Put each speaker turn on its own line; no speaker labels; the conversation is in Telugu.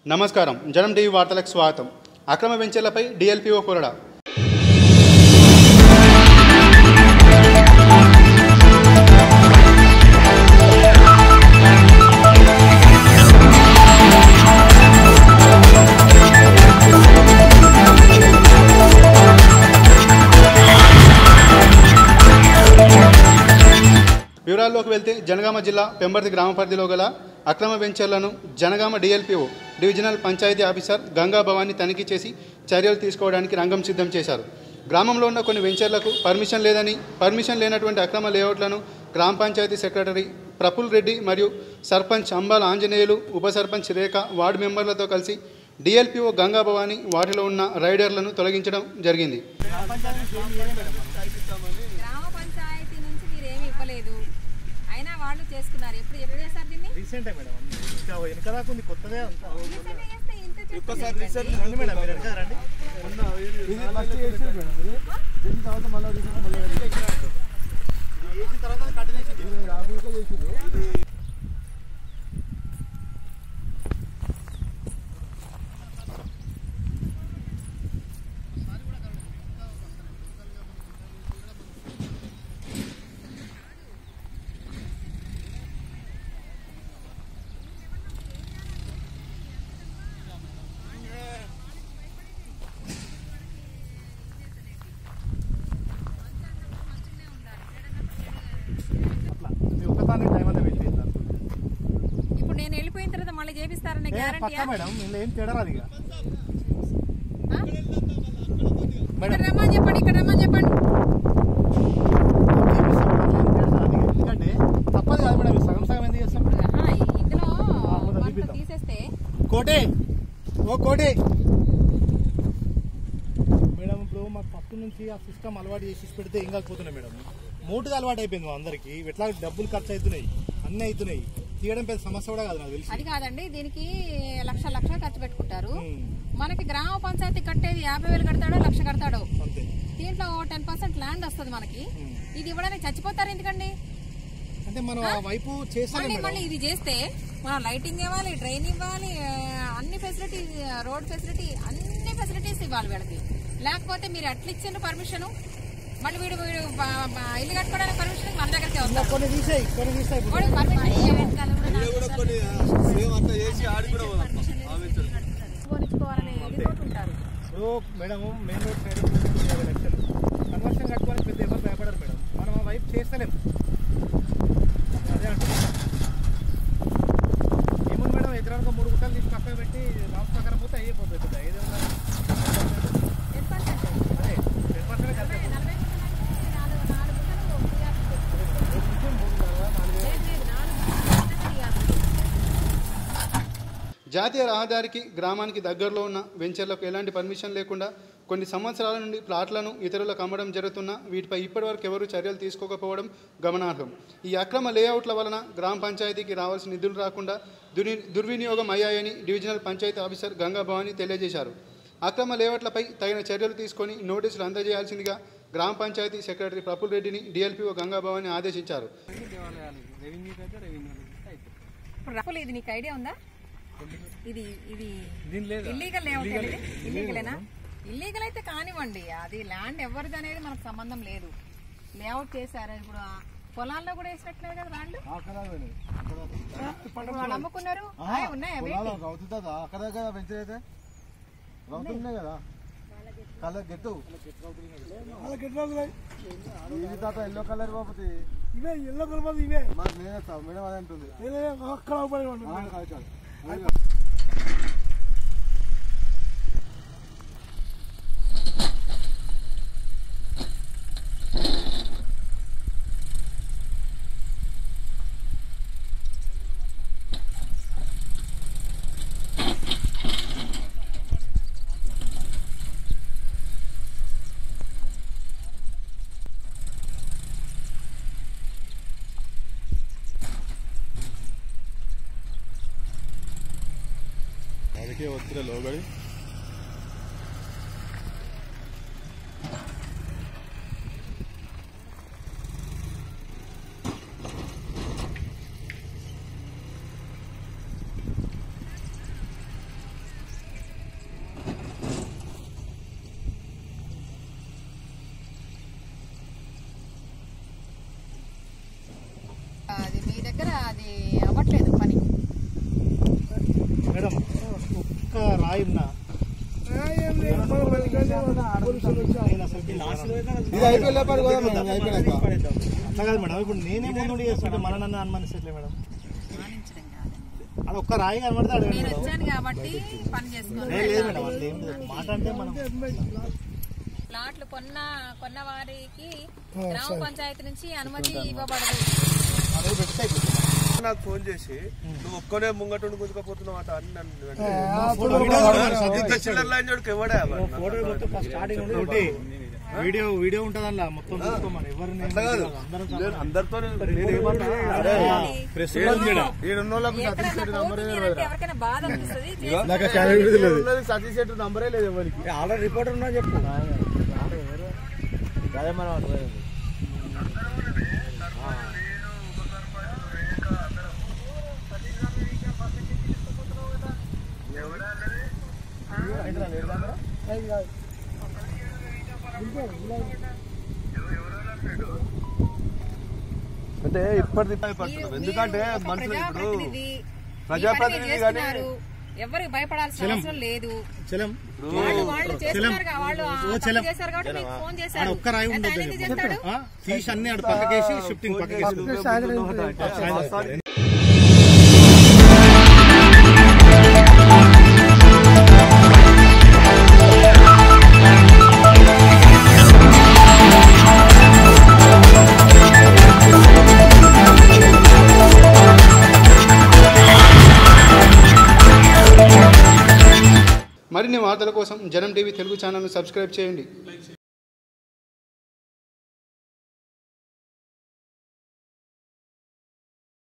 నమస్కారం. జనం టీవీ వార్తలకు స్వాగతం. అక్రమ వెంచర్లపై డిఎల్పిఓ కొరడా. వివరాల్లోకి వెళ్తే జనగామ జిల్లా పెంబర్తి గ్రామ పరిధిలో గల అక్రమ వెంచర్లను Jangaon DLPO divisional panchayat officer Ganga Bhavani తనిఖీ చేసి చర్యలు తీసుకోవడానికి రంగం సిద్ధం చేశారు. గ్రామంలో ఉన్న కొన్ని వెంచర్లకు పర్మిషన్ లేనటువంటి అక్రమ లేఅవుట్లను గ్రామ పంచాయతీ సెక్రటరీ ప్రఫుల్ రెడ్డి మరియు సర్పంచ్ అంబాల ఆంజనేయులు, ఉప సర్పంచ్ రేఖ, వార్డు మెంబర్లతో కలిసి డిఎల్పిఓ గంగా భవాని వాటిలో ఉన్న రైడర్లను తొలగించడం జరిగింది.
వాళ్ళు చేసుకున్నారు. ఎప్పుడు చేశారు దీన్ని?
Recent madam. ఇంకా వెనకదా కొంది కొత్తగా
ఒక్కసారి
రీసెంట్ రండి మేడం, మీరు వెనక రండి.
ఇది ఫస్ట్ చేసి మేడం, ఇది చేసిన తర్వాత మళ్ళీ రీసెంట్ మళ్ళీ
చేసిన తర్వాత కంటిన్యూషన్
రాబోయే చేసింది.
ఇప్పుడు నేను వెళ్ళిపోయిన తర్వాత మళ్ళీ చేపిస్తారనే గ్యారెంటీ
మేడం. ఏం తేడా రాదు ఇక.
ఇక్కడ రమ్మని చెప్పండి, ఇక్కడ రమ్మని చెప్పండి.
ఎందుకంటే తప్పదు కాదు మేడం, సగం సగం ఎందుకు చేస్తాం?
ఇందులో తీసేస్తే
కోటే ఓ కోటే మేడం. ఇప్పుడు మాకు ఫస్ట్ నుంచి ఆ సిస్టమ్ అలవాటు చేసి పెడితే ఏం కాకపోతున్నాయి మేడం. మూటుగా అలవాటు అయిపోయింది అందరికి. ఎట్లా డబ్బులు ఖర్చు అవుతున్నాయి, అన్నీ అవుతున్నాయి. తీయడం పెద్ద సమస్య కూడా కాదు నాకు తెలిసి.
అది కాదండి, దీనికి లక్షలు ఖర్చు పెట్టుకుంటారు. మనకి గ్రామ పంచాయతీ కట్టేది 50,000 కడతాడో, 1,00,000 కడతాడో. దీంట్లో 10% ల్యాండ్ వస్తుంది మనకి. ఇది ఇవ్వడానికి చచ్చిపోతారు ఎందుకండి?
అంటే మనం ఆ వైపు చేస్తాం.
మళ్ళీ ఇది చేస్తే మనం లైటింగ్ ఇవ్వాలి, డ్రైన్ ఇవ్వాలి, అన్ని ఫెసిలిటీస్, రోడ్ ఫెసిలిటీ, అన్ని ఫెసిలిటీస్ ఇవ్వాలి వీళ్ళకి. లేకపోతే మీరు ఎట్లా ఇచ్చిండ్రు పర్మిషన్? మళ్ళీ వీడు ఇల్లు కట్టుకోవడానికి పర్మిషన్ మన దగ్గరికి వస్తారు.
మేడం మెయిన్ రోడ్ సైడ్ 50 లక్షలు కన్వర్షన్ కట్టుకోవడానికి పెద్ద ఎవరు భయపడరు మేడం. మనం ఆ వైపు చేస్తలేము. అదే అంటున్నాం. ఏముంది మేడం, ఎకరానికి 3 గుంటలు తీసి పక్కన పెట్టి రాష్ట్ర ప్రకారం పోతే అయిపోతుంది.
జాతీయ రహదారికి గ్రామానికి దగ్గరలో ఉన్న వెంచర్లకు ఎలాంటి పర్మిషన్ లేకుండా కొన్ని సంవత్సరాల నుండి ప్లాట్లను ఇతరులకు అమ్మడం జరుగుతున్నా వీటిపై ఇప్పటివరకు ఎవరూ చర్యలు తీసుకోకపోవడం గమనార్హం. ఈ అక్రమ లేఅవుట్ల వలన గ్రామ పంచాయతీకి రావాల్సిన నిధులు రాకుండా దుర్వినియోగం అయ్యాయని డివిజనల్ పంచాయతీ ఆఫీసర్ గంగా భవాని తెలియజేశారు. అక్రమ లేఅవుట్లపై తగిన చర్యలు తీసుకొని నోటీసులు అందజేయాల్సిందిగా గ్రామ పంచాయతీ సెక్రటరీ ప్రఫుల్ రెడ్డిని డిఎల్పిఓ గంగా భవాని ఆదేశించారు.
ఇది నీకు ఐడియా ఉందా? ఇది ఇల్లీగల్ లేఅవుట్. ఇల్లీగలేనా? ఇల్లీగల్ అయితే కానివ్వండి, అది ల్యాండ్ ఎవరిది అనేది మనకు సంబంధం లేదు. లేఅవుట్ చేశారు. ఇప్పుడు పొలాల్లో కూడా వేసినట్లేదు కదా ల్యాండ్. వాళ్ళు అమ్ముకున్నారు. ఉన్నాయా?
ఎల్లో కలర్ బాబు ఇవే ఎల్లో కలర్ ఇవే మేడం అదే అంటుంది. ಅದಕ್ಕೆ ಹೋಗ್ತಿರಲ್ಲ ಹೋಗಳಿ.
అది మీ దగ్గర అది అవ్వట్లేదు పని
మేడం ఒక్క రాయి ఉన్నా అట్లా కాదు మేడం. ఇప్పుడు నేనే ముందు చేస్తుంటే మన నన్ను అనుమానిస్తలే మేడం.
మానించడం కాదండి.
అది ఒక్క రాయి కనబడితే అడగండి
నేను
మేడం.
వచ్చాను కాబట్టి పని చేసుకోవాలి.
లేదు మేడం, అది ఏం లేదు. మాట అంటే మనం
ప్లాట్లు కొన్న వారికి గ్రామ పంచాయతీ నుంచి అనుమతి ఇవ్వబడదు.
నాకు ఫోన్ చేసి నువ్వు ఒక్కనే ముంగటుండి గుంజుకపోతున్నావు అట అని నన్ను
వీడియో ఉంటుంది అలా మొత్తం ఎవరిని
అందరితో
ఎవరికైనా బాధ అనిపిస్తుంది.
సర్టిఫికేట్ నంబరే లేదు ఎవరికి.
ఆల్రెడీ రిపోర్టర్ ఉన్నా చెప్పు.
అదే మనం
అంటే ఇప్పటిది పడుతున్నాం. ఎందుకంటే మనుషులు ఇప్పుడు ప్రజాప్రతినిధి కానీ
ఎవరికి భయపడాల్సిన అవసరం లేదు. వాళ్ళు చేశారు కాబట్టి మీకు ఫోన్ చేశారు.
ఒక్క రాయి ఉండదు తీసి అన్ని పక్కకేసి షిఫ్టింగ్ పక్కకేసి
మరిన్ని వార్తల కోసం జనం టీవీ తెలుగు ఛానల్ను సబ్స్క్రైబ్ చేయండి.